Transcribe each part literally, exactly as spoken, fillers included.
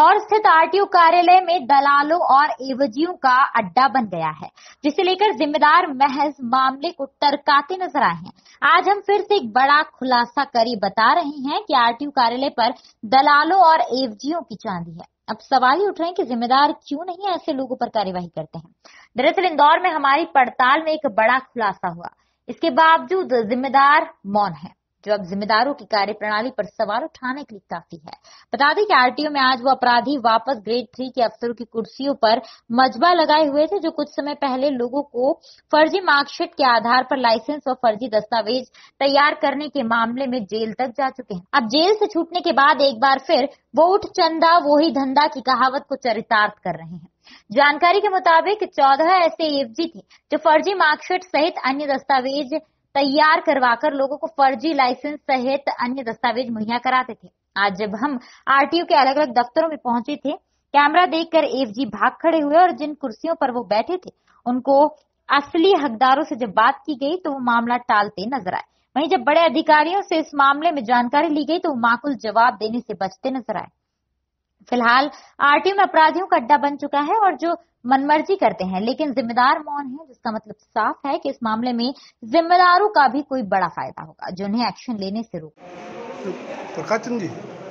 इंदौर स्थित आरटीओ कार्यालय में दलालों और एवजियों का अड्डा बन गया है, जिसे लेकर जिम्मेदार महज मामले को टरकाते नजर आए हैं। आज हम फिर से एक बड़ा खुलासा करी बता रहे हैं कि आरटीओ कार्यालय पर दलालों और एवजियों की चांदी है। अब सवाल ही उठ रहे हैं कि जिम्मेदार क्यों नहीं ऐसे लोगों पर कार्यवाही करते हैं। दरअसल इंदौर में हमारी पड़ताल में एक बड़ा खुलासा हुआ, इसके बावजूद जिम्मेदार मौन है, जो अब जिम्मेदारों की कार्यप्रणाली पर सवाल उठाने के लिए काफी है। बता दें कि आरटीओ में आज वो अपराधी वापस ग्रेड थ्री के अफसरों की कुर्सियों पर मजबा लगाए हुए थे, जो कुछ समय पहले लोगों को फर्जी मार्कशीट के आधार पर लाइसेंस और फर्जी दस्तावेज तैयार करने के मामले में जेल तक जा चुके हैं। अब जेल से छूटने के बाद एक बार फिर वो उठ चंदा वो ही धंधा की कहावत को चरितार्थ कर रहे हैं। जानकारी के मुताबिक चौदह ऐसे एवजी थे जो फर्जी मार्कशीट सहित अन्य दस्तावेज तैयार करवाकर लोगों को फर्जी लाइसेंस सहित अन्य दस्तावेज मुहैया कराते थे। आज जब हम आरटीओ के अलग अलग दफ्तरों में पहुंचे थे, कैमरा देखकर एवजी भाग खड़े हुए और जिन कुर्सियों पर वो बैठे थे उनको असली हकदारों से जब बात की गई तो वो मामला टालते नजर आए। वहीं जब बड़े अधिकारियों से इस मामले में जानकारी ली गई तो वो माकूल जवाब देने से बचते नजर आए। फिलहाल आरटीओ में अपराधियों का अड्डा बन चुका है और जो मनमर्जी करते हैं, लेकिन जिम्मेदार मौन है, जिसका मतलब साफ है कि इस मामले में जिम्मेदारों का भी कोई बड़ा फायदा होगा, जो उन्हें एक्शन लेने से रोक। प्रकाश चंद जी,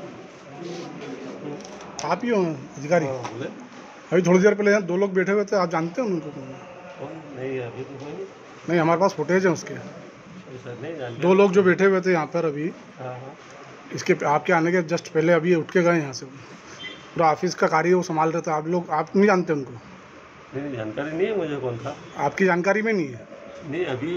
आप ही हो अधिकारी? अभी थोड़ी देर पहले यहाँ दो लोग बैठे हुए थे, आप जानते हो उनको? नहीं, अभी तो नहीं। नहीं, हमारे पास फुटेज है उसके। नहीं, दो लोग जो बैठे हुए थे यहाँ पर अभी, हाँ हाँ। इसके आपके आने के जस्ट पहले अभी उठ के गए यहाँ से। पूरा ऑफिस का कार्य वो संभाल रहे थे। आप लोग आप नहीं जानते उनको? नहीं, जानकारी नहीं है मुझे कौन था। आपकी जानकारी में नहीं है? नहीं, अभी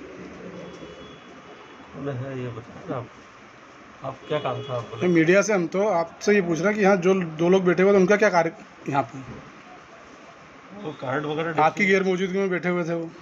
है, ये बताओ आप आप क्या काम था आपको? मीडिया से हम तो आपसे ये पूछ रहे हैं कि यहाँ जो दो लोग बैठे हुए थे उनका क्या कार्य यहाँ पे? वो कार्ड वगैरह आपकी गैर मौजूदगी में बैठे हुए थे वो?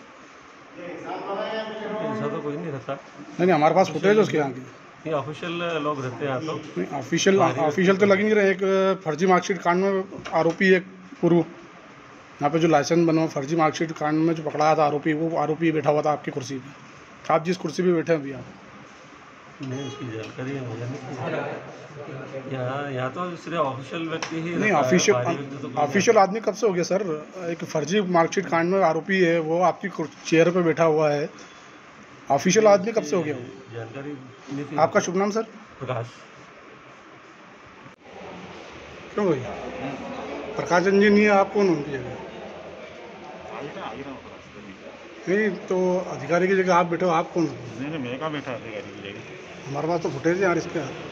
ऐसा तो कोई नहीं रहता। नहीं नहीं, हमारे पास फुटेज है उसके यहाँ की। ये ऑफिशियल लोग रहते हैं यहाँ तो। नहीं, ऑफिशियल ऑफिशियल तो लगे नहीं रहे। एक फर्जी मार्कशीट कांड में आरोपी एक पूर्व यहाँ पे जो लाइसेंस बना फर्जी मार्कशीट कांड में जो पकड़ाया था आरोपी, वो आरोपी बैठा हुआ था आपकी कुर्सी पे। आप जिस कुर्सी पे बैठे हैं अभी आप? नहीं, उसकी जानकारी है मुझे नहीं। यहाँ यहाँ तो सिर्फ ऑफिशियल व्यक्ति ही नहीं, ऑफिशियल ऑफिशियल आदमी कब से हो गया सर? एक फर्जी मार्कशीट कांड में आरोपी है, वो आपकी चेयर पे बैठा हुआ है। ऑफिशियल आदमी कब से हो गया? जानकारी नहीं थी। आपका शुभ नाम सर? प्रकाश। क्यों भाई प्रकाश चंद जी नहीं है, आप कौन उनकी जगह? नहीं तो अधिकारी की जगह आप बैठे हो, आप कौन? नहीं नहीं, मैं कहाँ बैठा अधिकारी की जगह? हमारे पास तो फुटेज है यार इसके।